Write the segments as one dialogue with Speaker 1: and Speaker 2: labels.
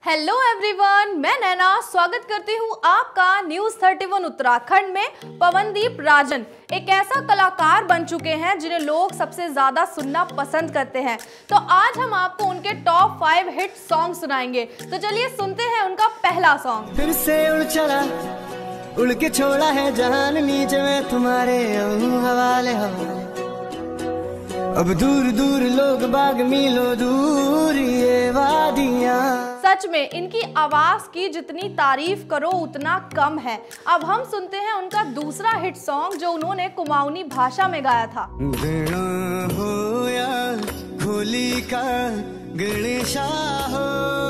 Speaker 1: Hello everyone, मैं नैना स्वागत करती हूँ आपका न्यूज़ 31 उत्तराखंड में। पवनदीप राजन एक ऐसा कलाकार बन चुके हैं जिन्हें लोग सबसे ज्यादा सुनना पसंद करते हैं। तो आज हम आपको उनके टॉप 5 हिट सॉन्ग सुनाएंगे। तो चलिए सुनते हैं उनका पहला सॉन्ग।
Speaker 2: फिर से उड़ चला, उड़ के छोड़ा है जहान नीचे में तुम्हारे हवाले हवाले। अब दूर दूर लोग बाग मीलों दूर ये वादियां।
Speaker 1: सच में इनकी आवाज की जितनी तारीफ करो उतना कम है। अब हम सुनते हैं उनका दूसरा हिट सॉन्ग जो उन्होंने कुमाऊनी भाषा में गाया था।
Speaker 2: गणा हो या होली का गणेशा हो,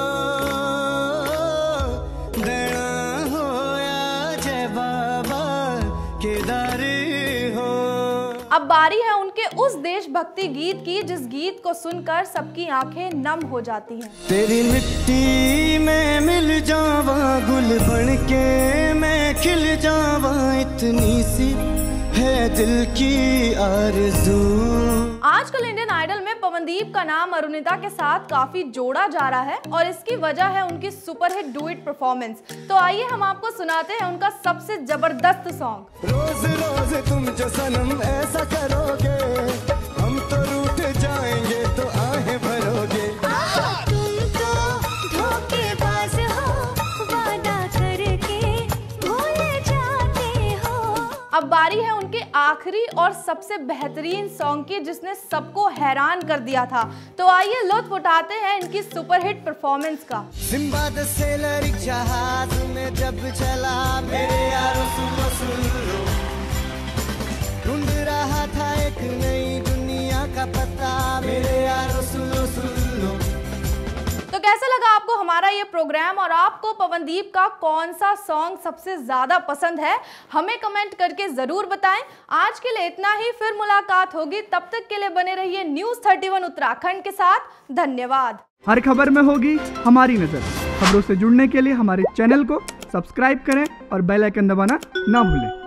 Speaker 2: गणा हो या जय बाबा केदारी हो।
Speaker 1: अब बारी है उनके उस देशभक्ति गीत की जिस गीत को सुनकर सबकी आंखें नम हो जाती हैं।
Speaker 2: तेरी मिट्टी में मिल जावा, गुल बन के मैं खिल जावा, इतनी सी है दिल की आरज़ू।
Speaker 1: आजकल इंडियन आइडल में पवनदीप का नाम अरुणिता के साथ काफी जोड़ा जा रहा है और इसकी वजह है उनकी सुपरहिट डुएट परफॉर्मेंस। तो आइए हम आपको सुनाते हैं उनका सबसे जबरदस्त सॉन्ग।
Speaker 2: रोज रोज तुम जो सनम ऐसा करोगे, हम तो रूठ जाएंगे तो आहें भरोगे।
Speaker 3: तुम तो धोखेबाज हो, वादा करके भूल जाते हो।
Speaker 1: अब बारी है उनके आखिरी और सबसे बेहतरीन सॉन्ग की जिसने सबको हैरान कर दिया था। तो आइए लुत्फ उठाते हैं इनकी सुपरहिट परफॉर्मेंस का।
Speaker 2: सिंबाद सेलर जहाज में जब चला, मेरे यारों सुनो सुन लो, ढूंढ रहा था एक नई दुनिया का पता, मेरे यारों सुनो सुन लो।
Speaker 1: तो कैसा लगा आपको हमारा ये प्रोग्राम और आपको पवनदीप का कौन सा सॉन्ग सबसे ज्यादा पसंद है, हमें कमेंट करके जरूर बताएं। आज के लिए इतना ही, फिर मुलाकात होगी। तब तक के लिए बने रहिए न्यूज़ 31 उत्तराखंड के साथ। धन्यवाद।
Speaker 4: हर खबर में होगी हमारी नजर। खबरों से जुड़ने के लिए हमारे चैनल को सब्सक्राइब करें और बेल आइकन दबाना ना भूलें।